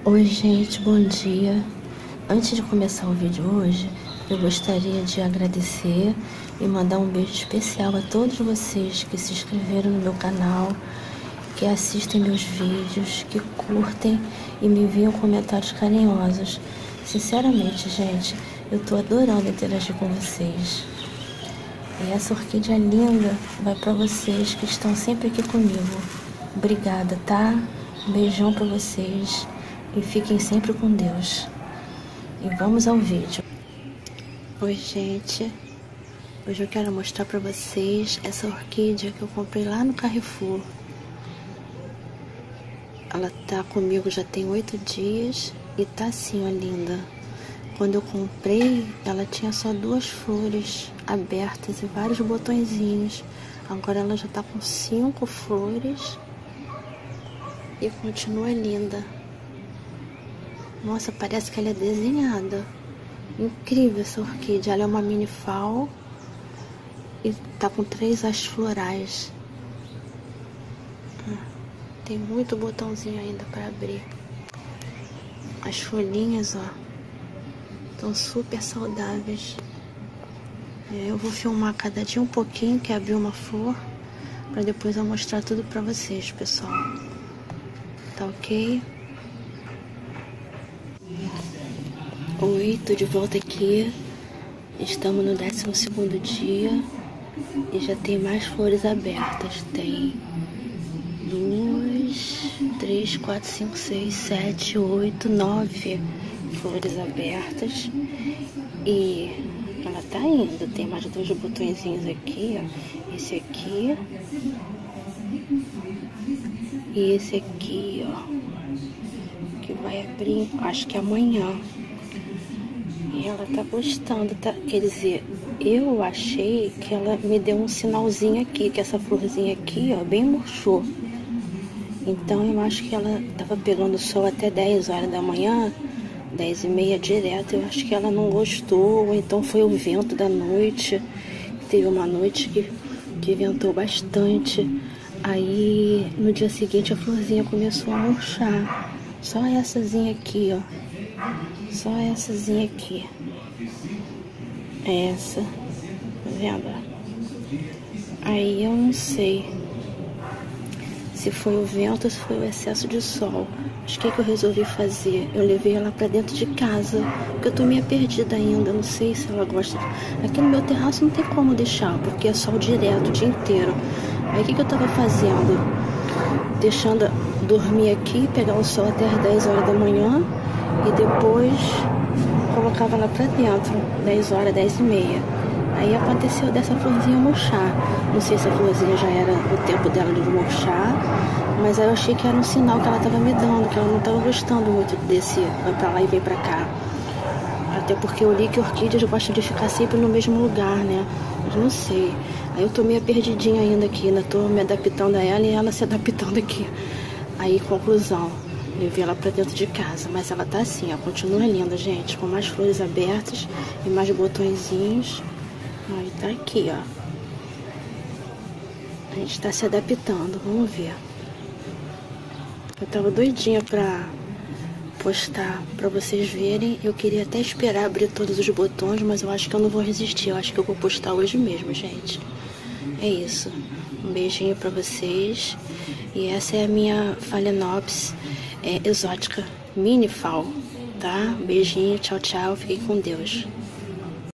Oi gente, bom dia. Antes de começar o vídeo hoje, eu gostaria de agradecer e mandar um beijo especial a todos vocês que se inscreveram no meu canal, que assistem meus vídeos, que curtem e me enviam comentários carinhosos. Sinceramente, gente, eu tô adorando interagir com vocês. E essa orquídea linda vai para vocês que estão sempre aqui comigo. Obrigada, tá? Um beijão para vocês e fiquem sempre com Deus. E vamos ao vídeo. Oi, gente. Hoje eu quero mostrar para vocês essa orquídea que eu comprei lá no Carrefour. Ela tá comigo já tem 8 dias e tá assim, ó, linda. Quando eu comprei, ela tinha só 2 flores abertas e vários botõezinhos. Agora ela já tá com 5 flores e continua linda. Nossa, parece que ela é desenhada. Incrível essa orquídea. Ela é uma mini fall e tá com 3 hastes florais. Tem muito botãozinho ainda para abrir. As folhinhas, ó, estão super saudáveis. Eu vou filmar cada dia um pouquinho que abriu uma flor, para depois eu mostrar tudo para vocês, pessoal. Tá ok? Oi, tô de volta aqui. Estamos no 12º dia e já tem mais flores abertas. Tem 2, 3, 4, 5, 6, 7, 8, 9 flores abertas. E ela tá indo. Tem mais 2 botõezinhos aqui, ó. Esse aqui e esse aqui, ó, que vai abrir, acho que amanhã. E ela tá gostando, tá? Quer dizer, eu achei que ela me deu um sinalzinho aqui, que essa florzinha aqui, ó, bem murchou. Então eu acho que ela tava pegando sol até 10 horas da manhã, 10h30 direto. Eu acho que ela não gostou, ou então foi o vento da noite. Teve uma noite que ventou bastante. Aí no dia seguinte a florzinha começou a murchar. Sóessazinha aqui, ó. Sóessazinha aqui. Essa. Tá vendo? Aí eu não sei se foi o vento ou se foi o excesso de sol. Mas o que eu resolvi fazer? Eu levei ela pra dentro de casa, porque eu tô meio perdida ainda. Não sei se ela gosta. Aqui no meu terraço não tem como deixar, porque é sol direto o dia inteiro. Aí o que eu tava fazendo? Deixando dormir aqui, pegar o sol até as 10 horas da manhã e depois colocava ela pra dentro, 10 horas, 10h30. Aí aconteceu dessa florzinha murchar. Não sei se a florzinha já era o tempo dela de murchar, mas aí eu achei que era um sinal que ela tava me dando, que ela não tava gostando muito desse vai pra lá e vem pra cá. Até porque eu li que orquídeas gostam de ficar sempre no mesmo lugar, né? Mas não sei. Aí eu tô meio perdidinha ainda aqui, ainda tô me adaptando a ela e ela se adaptando aqui. Aí, conclusão, levei ela pra dentro de casa, mas ela tá assim, ó, continua linda, gente, com mais flores abertas e mais botõezinhos. Aí tá aqui, ó. A gente tá se adaptando, vamos ver. Eu tava doidinha pra postar pra vocês verem. Eu queria até esperar abrir todos os botões, mas eu acho que eu não vou resistir. Eu acho que eu vou postar hoje mesmo, gente. É isso. Um beijinho pra vocês. E essa é a minha Phalaenopsis exótica, mini fall, tá? Beijinho, tchau, tchau. Fiquem com Deus.